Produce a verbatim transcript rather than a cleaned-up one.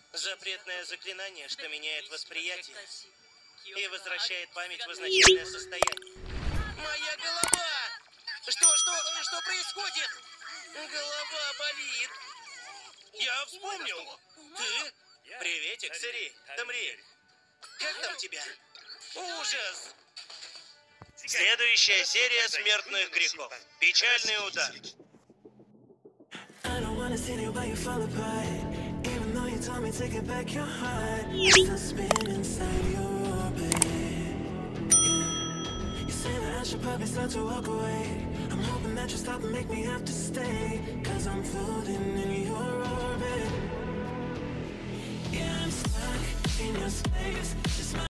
Запретное заклинание, что меняет восприятие и возвращает память в изначальное состояние. Моя голова! Что, что, что происходит? Голова болит. Я вспомнил. Ты? Приветик, Цири, Тамри. Как там тебя? Ужас! Следующая серия смертных грехов. Печальный удар. Take it back your heart. I still spin inside your orbit. Yeah. You say that I should probably start to walk away. I'm hoping that you'll stop and make me have to stay. Cause I'm floating in your orbit. Yeah, I'm stuck in your space. Just my